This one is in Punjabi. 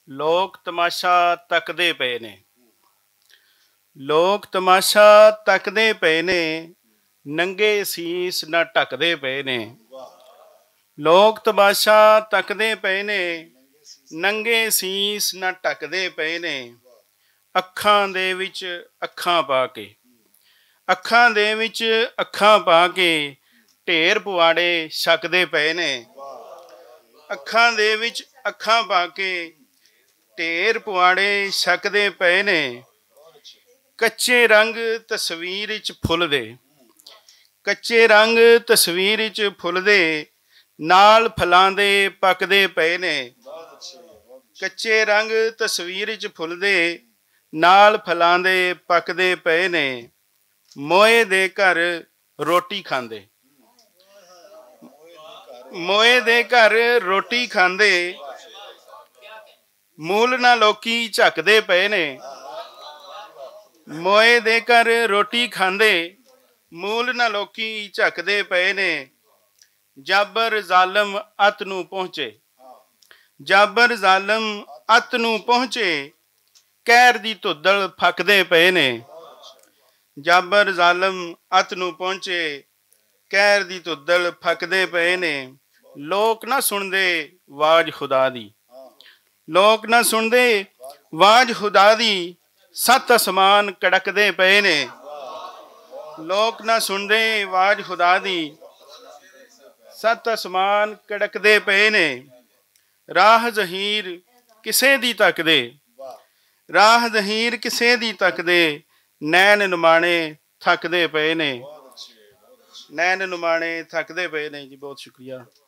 ਲੋਕ ਤਮਾਸ਼ਾ ਤੱਕਦੇ ਪਏ ਨੇ। ਲੋਕ ਤਮਾਸ਼ਾ ਤੱਕਦੇ ਪਏ ਨੇ, ਨੰਗੇ ਸੀਸ ਨਾ ਢੱਕਦੇ ਪਏ ਨੇ। ਲੋਕ ਤਮਾਸ਼ਾ ਤੱਕਦੇ ਪਏ ਨੇ, ਨੰਗੇ ਸੀਸ ਨਾ ਢੱਕਦੇ ਪਏ ਨੇ। ਅੱਖਾਂ ਦੇ ਵਿੱਚ ਅੱਖਾਂ ਪਾ ਕੇ, ਅੱਖਾਂ ਦੇ ਵਿੱਚ ਅੱਖਾਂ ਪਾ ਕੇ ਢੇਰ ਪੁਆੜੇ ਛਕਦੇ ਪਏ ਨੇ। ਅੱਖਾਂ ਦੇ ਵਿੱਚ ਅੱਖਾਂ ਪਾ ਕੇ ਢੇਰ ਪੁਆੜੇ ਛਕਦੇ ਪਏ ਨੇ। ਕੱਚੇ ਰੰਗ ਤਸਵੀਰ 'ਚ ਫੁੱਲਦੇ, ਕੱਚੇ ਰੰਗ ਤਸਵੀਰ 'ਚ ਫੁੱਲਦੇ, ਨਾਲ ਫਲਾਂ ਦੇ ਪੱਕਦੇ ਪਏ ਨੇ। ਕੱਚੇ ਰੰਗ ਤਸਵੀਰ 'ਚ ਫੁੱਲਦੇ, ਨਾਲ ਫਲਾਂ ਦੇ ਪੱਕਦੇ ਪਏ ਨੇ। ਮੋਏ ਦੇ ਘਰ ਰੋਟੀ ਖਾਂਦੇ, ਮੋਏ ਦੇ ਘਰ ਰੋਟੀ ਖਾਂਦੇ, ਮੂਲ ਨਾ ਲੋਕੀ ਝੱਕਦੇ ਪਏ ਨੇ। ਮੋਏ ਦੇ ਘਰ ਰੋਟੀ ਖਾਂਦੇ, ਮੂਲ ਨਾ ਲੋਕੀ ਝੱਕਦੇ ਪਏ ਨੇ। ਜਾਬਰ ਜ਼ਾਲਮ ਅੱਤ ਨੂੰ ਪਹੁੰਚੇ, ਜਾਬਰ ਜ਼ਾਲਮ ਅੱਤ ਨੂੰ ਪਹੁੰਚੇ, ਕਹਿਰ ਦੀ ਧੁੱਦਲ ਫੱਕਦੇ ਪਏ ਨੇ। ਜਾਬਰ ਜ਼ਾਲਮ ਅੱਤ ਨੂੰ ਪਹੁੰਚੇ, ਕਹਿਰ ਦੀ ਧੁੱਦਲ ਫੱਕਦੇ ਪਏ ਨੇ। ਲੋਕ ਨਾ ਸੁਣਦੇ ਆਵਾਜ਼ ਖੁਦਾ ਦੀ, ਲੋਕ ਨਾ ਸੁਣਦੇ ਆਵਾਜ਼ ਖੁਦਾ ਦੀ, ਸੱਤ ਅਸਮਾਨ ਕੜਕਦੇ ਪਏ ਨੇ। ਲੋਕ ਨਾ ਸੁਣਦੇ ਆਵਾਜ਼ ਖੁਦਾ ਦੀ, ਸੱਤ ਅਸਮਾਨ ਕੜਕਦੇ ਪਏ ਨੇ। ਰਾਹ ਜ਼ਹੀਰ ਕਿਸੇ ਦੀ ਤੱਕਦੇ, ਰਾਹ ਜ਼ਹੀਰ ਕਿਸੇ ਦੀ ਤੱਕਦੇ, ਨੈਣ ਨੁਮਾਣੇ ਥੱਕਦੇ ਪਏ ਨੇ। ਨੈਣ ਨੁਮਾਣੇ ਥੱਕਦੇ ਪਏ ਨੇ ਜੀ। ਬਹੁਤ ਸ਼ੁਕਰੀਆ।